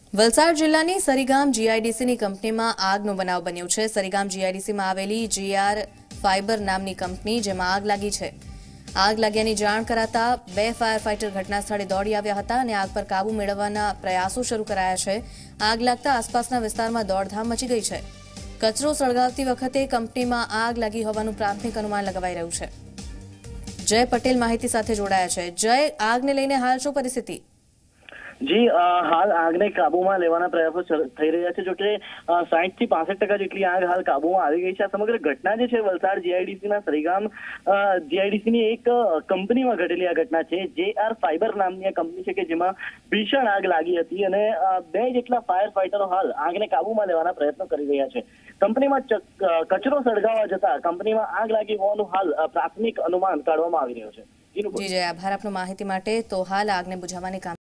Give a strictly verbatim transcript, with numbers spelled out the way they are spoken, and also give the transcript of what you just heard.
વલસાડ જિલ્લાની સરીગામ જીઆઈડીસીની કંપનીમાં આગનો બનાવ બન્યો છે। સરીગામ જીઆઈડીસીમાં આવેલી જીઆર ફાઇબર નામની કંપની જેમાં આગ લાગી છે। આગ લાગ્યાની જાણ કરાતા બે ફાયર ફાઇટર ઘટના સ્થળે દોડી આવ્યા હતા અને આગ પર કાબુ મેળવવાના પ્રયાસો શરૂ કરાયા છે। આગ લાગતા આસપાસના વિસ્તારમાં દોડધામ મચી ગઈ છે। કચરો સળગાવતી વખતે કંપનીમાં આગ લાગી હોવાનું પ્રાથમિક અનુમાન લગાવાઈ રહ્યું છે। જય પટેલ માહિતી સાથે જોડાયા છે। જય, આગને લઈને હાલ શું પરિસ્થિતિ? જી હાલ આગને કાબુમાં લેવાના પ્રયાસો થઈ રહ્યા છે। જો કે સાઠ થી પાસઠ ટકા જેટલી આગ હાલ કાબુમાં આવી ગઈ છે। આ સમગ્ર ઘટના જે છે વલસાડ જીઆઈડીસીના સરીગામ જીઆઈડીસીની એક કંપનીમાં ઘટેલી આ ઘટના છે। જેઆર ફાઇબર નામની આ કંપની છે કે જેમાં ભીષણ આગ લાગી હતી અને બે જેટલા ફાયર ફાઇટરો હાલ આગને કાબુમાં લેવાના પ્રયત્નો કરી રહ્યા છે। કંપનીમાં કચરો સળગાવવા જતા કંપનીમાં આગ લાગી હોવાનું હાલ પ્રાથમિક અનુમાન કાઢવામાં આવી રહ્યું છે। જી જય, આભાર આપનો માહિતી માટે। તો હાલ આગને બુઝાવવાની કામ